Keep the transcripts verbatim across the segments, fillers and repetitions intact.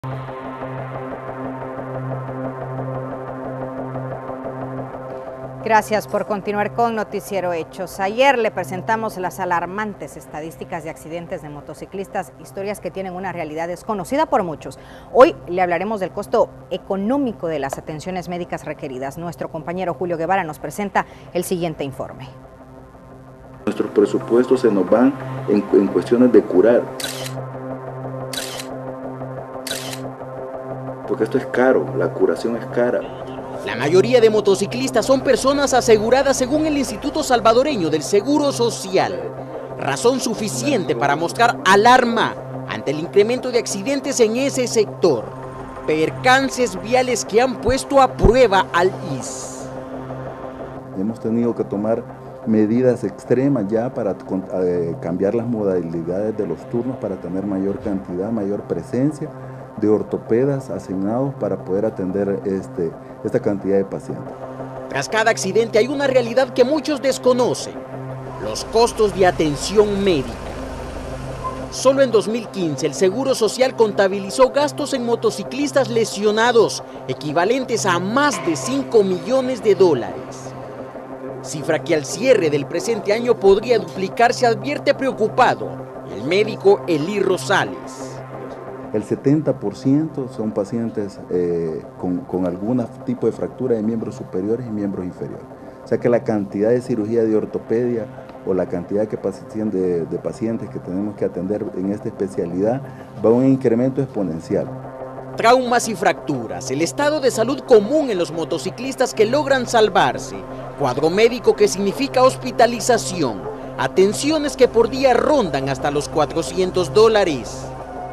Gracias por continuar con Noticiero Hechos. Ayer le presentamos las alarmantes estadísticas de accidentes de motociclistas, historias que tienen una realidad desconocida por muchos. Hoy le hablaremos del costo económico de las atenciones médicas requeridas. Nuestro compañero Julio Guevara nos presenta el siguiente informe. Nuestros presupuestos se nos van en, en cuestiones de curar. Porque esto es caro, la curación es cara. La mayoría de motociclistas son personas aseguradas según el Instituto Salvadoreño del Seguro Social. Razón suficiente para mostrar alarma ante el incremento de accidentes en ese sector. Percances viales que han puesto a prueba al I S. Hemos tenido que tomar medidas extremas ya para eh, cambiar las modalidades de los turnos para tener mayor cantidad, mayor presencia de ortopedas asignados para poder atender este, esta cantidad de pacientes. Tras cada accidente hay una realidad que muchos desconocen: los costos de atención médica. Solo en dos mil quince el Seguro Social contabilizó gastos en motociclistas lesionados equivalentes a más de cinco millones de dólares. Cifra que al cierre del presente año podría duplicarse, advierte preocupado el médico Eli Rosales. El setenta por ciento son pacientes eh, con, con algún tipo de fractura de miembros superiores y miembros inferiores. O sea que la cantidad de cirugía de ortopedia o la cantidad de, de pacientes que tenemos que atender en esta especialidad va a un incremento exponencial. Traumas y fracturas, el estado de salud común en los motociclistas que logran salvarse, cuadro médico que significa hospitalización, atenciones que por día rondan hasta los cuatrocientos dólares.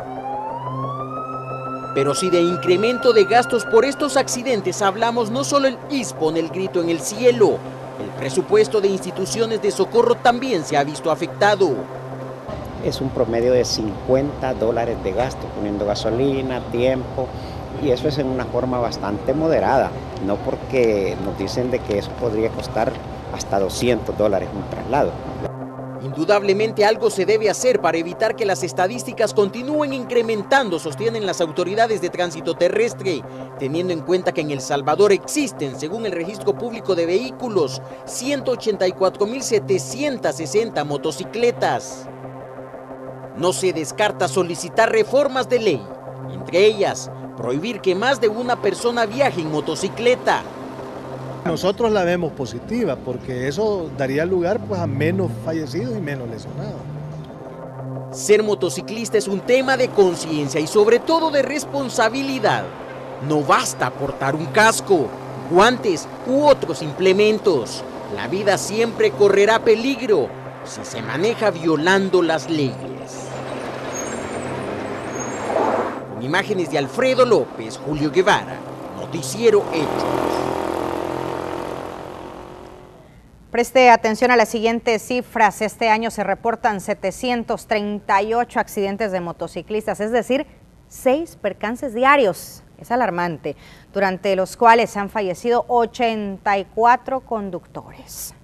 Pero si de incremento de gastos por estos accidentes hablamos, no solo el I S pone el grito en el cielo, el presupuesto de instituciones de socorro también se ha visto afectado. Es un promedio de cincuenta dólares de gasto, poniendo gasolina, tiempo, y eso es en una forma bastante moderada, no porque nos dicen de que eso podría costar hasta doscientos dólares un traslado. Indudablemente algo se debe hacer para evitar que las estadísticas continúen incrementando, sostienen las autoridades de tránsito terrestre, teniendo en cuenta que en El Salvador existen, según el registro público de vehículos, ciento ochenta y cuatro mil setecientas sesenta motocicletas. No se descarta solicitar reformas de ley, entre ellas, prohibir que más de una persona viaje en motocicleta. Nosotros la vemos positiva porque eso daría lugar pues, a menos fallecidos y menos lesionados. Ser motociclista es un tema de conciencia y sobre todo de responsabilidad. No basta portar un casco, guantes u otros implementos. La vida siempre correrá peligro si se maneja violando las leyes. Con imágenes de Alfredo López, Julio Guevara, Noticiero Hechos. Preste atención a las siguientes cifras. Este año se reportan setecientos treinta y ocho accidentes de motociclistas, es decir, seis percances diarios. Es alarmante, durante los cuales han fallecido ochenta y cuatro conductores.